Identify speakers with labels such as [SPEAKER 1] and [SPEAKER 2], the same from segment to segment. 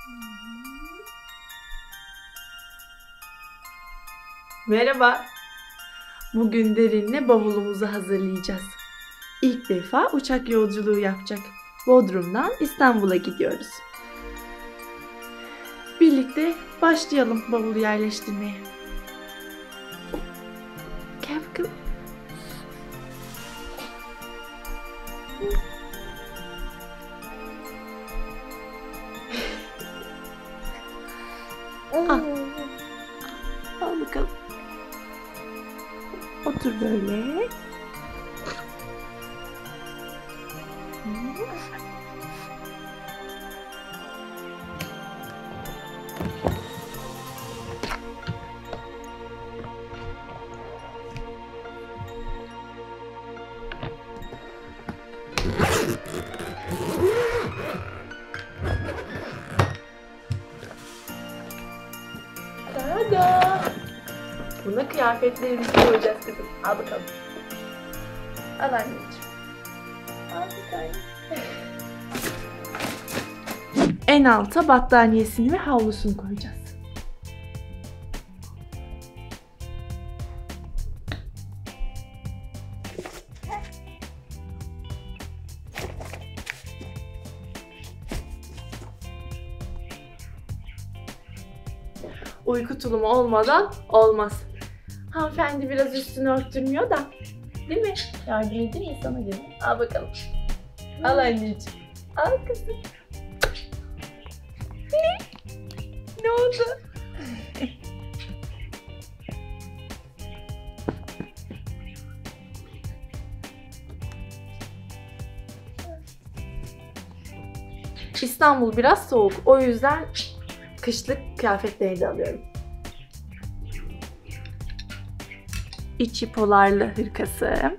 [SPEAKER 1] Merhaba. Bugün Derin'le bavulumuzu hazırlayacağız. İlk defa uçak yolculuğu yapacak. Bodrum'dan İstanbul'a gidiyoruz. Birlikte başlayalım bavulu yerleştirmeye. Gel bakalım. Al bakalım. Otur böyle. Tada! Buna kıyafetlerimizi koyacağız kızım. Al bakalım. Al anneciğim. Al bir tane. En alta battaniyesini ve havlusunu koyacağız. Uyku tulumu olmadan olmaz. Hanımefendi biraz üstünü örttürmüyor da. Değil mi? Yardım edeyim mi sana gelin? Al bakalım. Al anneciğim. Al kızım. Ne oldu? İstanbul biraz soğuk. O yüzden kışlık kıyafetleri de alıyorum. İçi polarlı hırkası.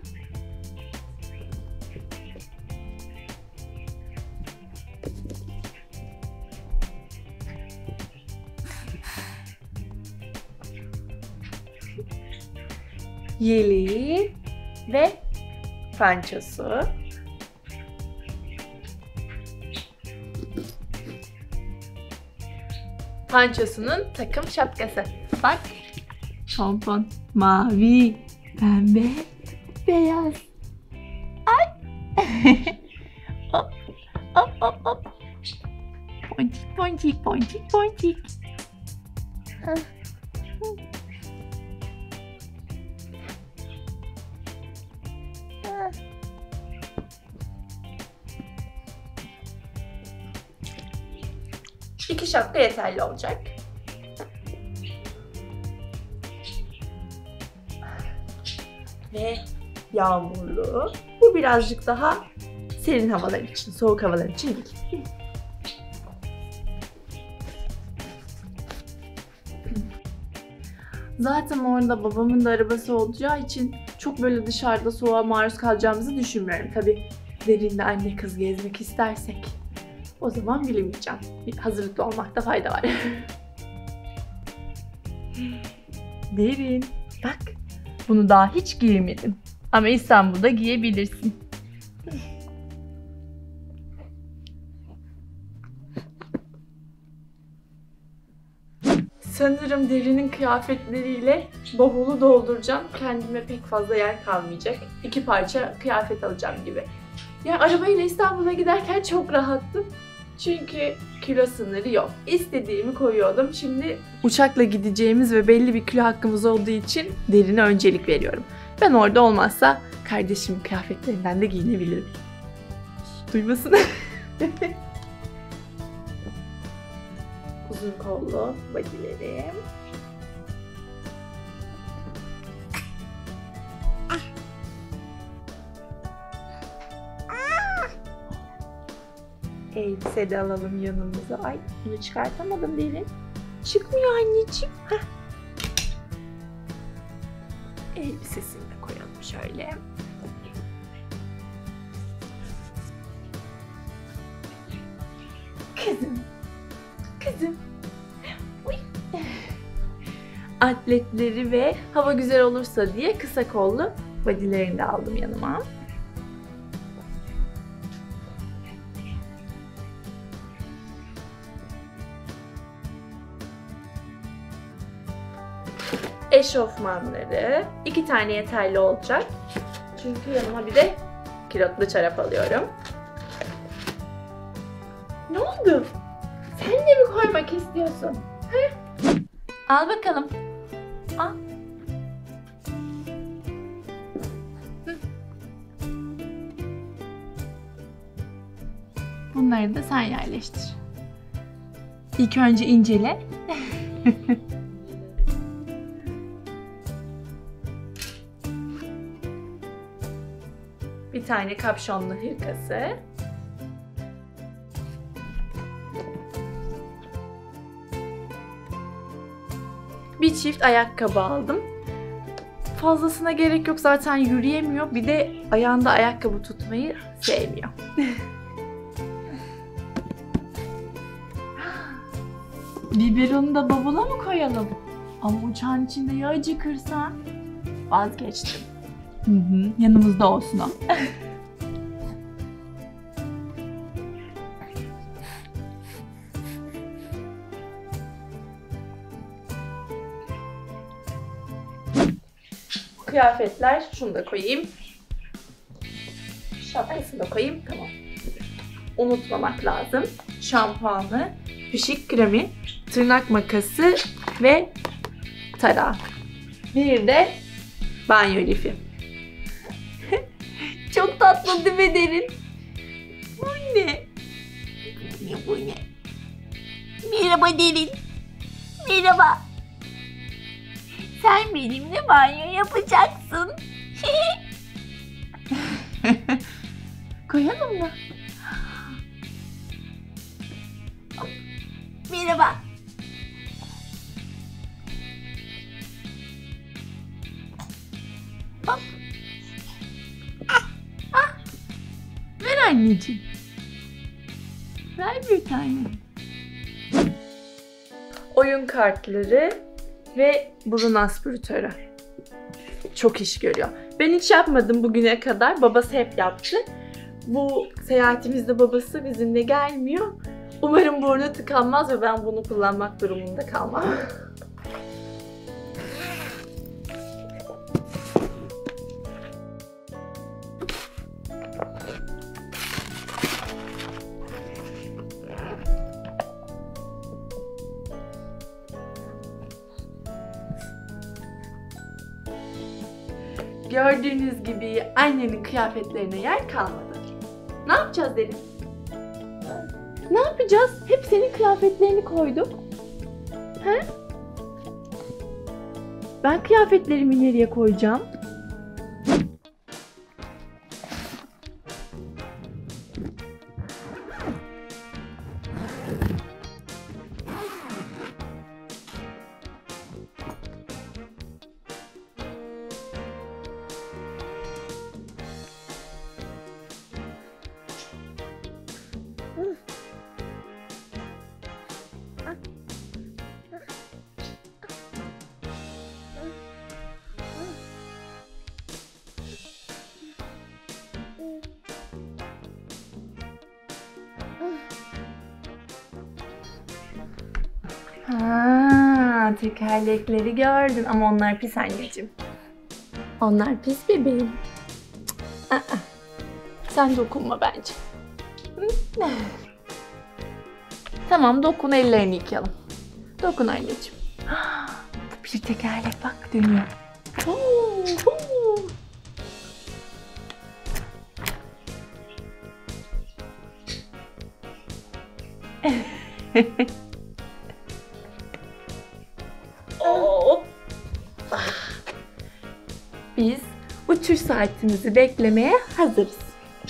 [SPEAKER 1] Yeleği ve pançosu. Pançosunun takım şapkası. Bak. Pompon. Mavi, pembe, beyaz. Ay. Hop, hop, hop, hop. Poncik, poncik, poncik, poncik. İki şapka yeterli olacak. Ve yağmurlu. Bu birazcık daha serin havalar için, soğuk havalar için değil. Zaten orada babamın da arabası olacağı için çok böyle dışarıda soğuğa maruz kalacağımızı düşünmüyorum. Tabii Derin'le anne kız gezmek istersek o zaman bilemeyeceğim. Hazırlıklı olmakta fayda var. Derin, bak. Bunu daha hiç giymedim. Ama İstanbul'da giyebilirsin. Sanırım Derin'in kıyafetleriyle bavulu dolduracağım. Kendime pek fazla yer kalmayacak. 2 parça kıyafet alacağım gibi. Ya arabayla İstanbul'a giderken çok rahattım. Çünkü kilo sınırı yok. İstediğimi koyuyordum. Şimdi uçakla gideceğimiz ve belli bir kilo hakkımız olduğu için Derin'e öncelik veriyorum. Ben orada olmazsa kardeşimin kıyafetlerinden de giyinebilirim. Duymasın. Uzun kollu bodylerim. Elbise de alalım yanımıza. Ay bunu çıkartamadım Derin. Çıkmıyor anneciğim. Heh. Elbisesini de koyalım şöyle. Kızım. Kızım. Uy. Atletleri ve hava güzel olursa diye kısa kollu bodylerini de aldım yanıma. eşofmanları. 2 tane yeterli olacak. Çünkü yanıma bir de kilotlu çorap alıyorum. Ne oldu? Sen de mi koymak istiyorsun? He? Al bakalım. Al. Bunları da sen yerleştir. İlk önce incele. Bir tane kapşonlu hırkası. Bir çift ayakkabı aldım. Fazlasına gerek yok, zaten yürüyemiyor. Bir de ayağında ayakkabı tutmayı sevmiyor. Biberonu da bavula mı koyalım? Ama uçağın içinde ya acıkırsa? Vazgeçtim. Yanımızda olsun o. Kıyafetler, şunu da koyayım. Şapkasını da koyayım, tamam. Unutmamak lazım. Şampuanı, pişik kremi, tırnak makası ve tarağı. Bir de banyo lifi. Çok tatlı değil mi Derin? Bu ne? Bu ne? Merhaba Derin. Merhaba. Sen benimle banyo yapacaksın. Koyalım mı? Merhaba. Hop. Ver anneciğim. Ver bir tane. Oyun kartları ve burun aspiratörü. Çok iş görüyor. Ben hiç yapmadım bugüne kadar. Babası hep yaptı. Bu seyahatimizde babası bizimle gelmiyor. Umarım burnu tıkanmaz ve ben bunu kullanmak durumunda kalmam. Gördüğünüz gibi annenin kıyafetlerine yer kalmadı. Ne yapacağız Derin? Ne yapacağız? Hep senin kıyafetlerini koyduk. He? Ben kıyafetlerimi nereye koyacağım? Tekerlekleri gördüm ama onlar pis anneciğim. Onlar pis bebeğim. Sen dokunma bence. Tamam, dokun, ellerini yıkayalım. Dokun anneciğim. Bu bir tekerlek, bak dönüyor. Biz uçuş saatimizi beklemeye hazırız.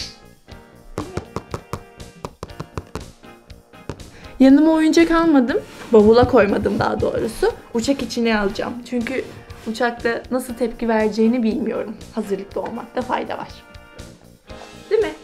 [SPEAKER 1] Yanıma oyuncak almadım. Bavula koymadım daha doğrusu. Uçak içine alacağım. Çünkü uçakta nasıl tepki vereceğini bilmiyorum. Hazırlıklı olmakta fayda var. Değil mi?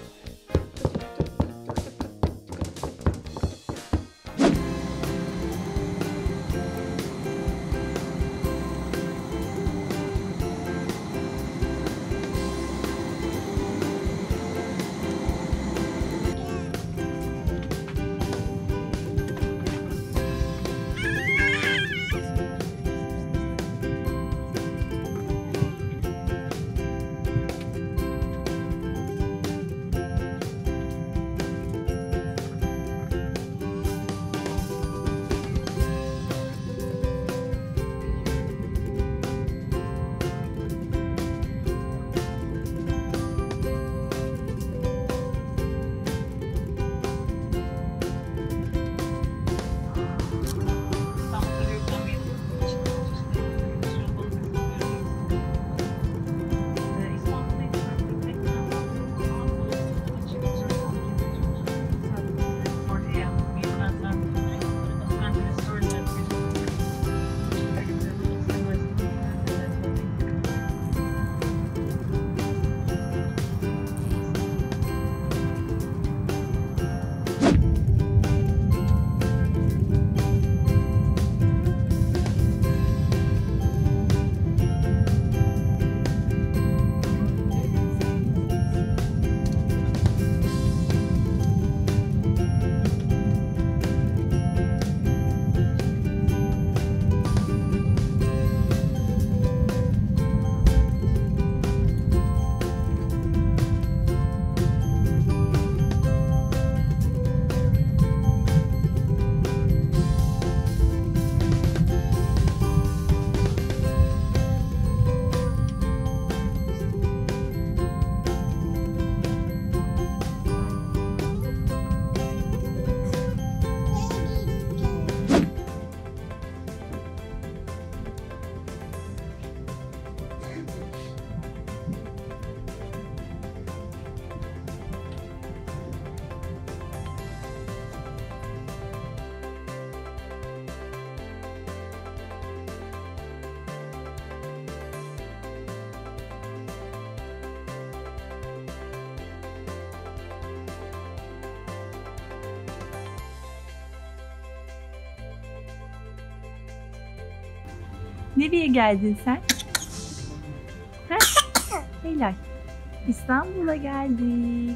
[SPEAKER 2] Nereye geldin sen? Ha? Helal. İstanbul'a geldik.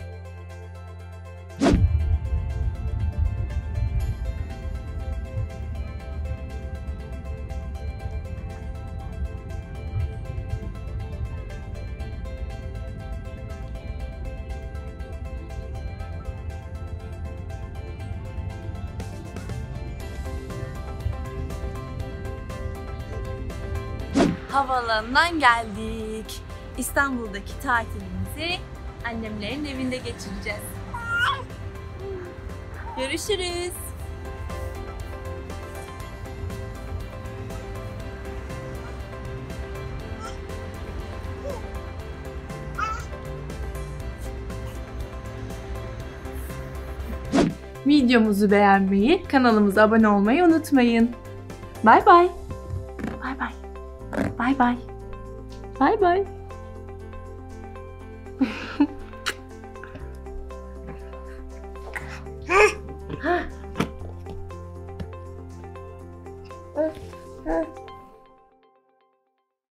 [SPEAKER 2] Havaalanından geldik. İstanbul'daki tatilimizi annemlerin evinde geçireceğiz. Görüşürüz. Videomuzu beğenmeyi, kanalımıza abone olmayı unutmayın. Bay bay. Bay bay. Bay bay. Bay bay.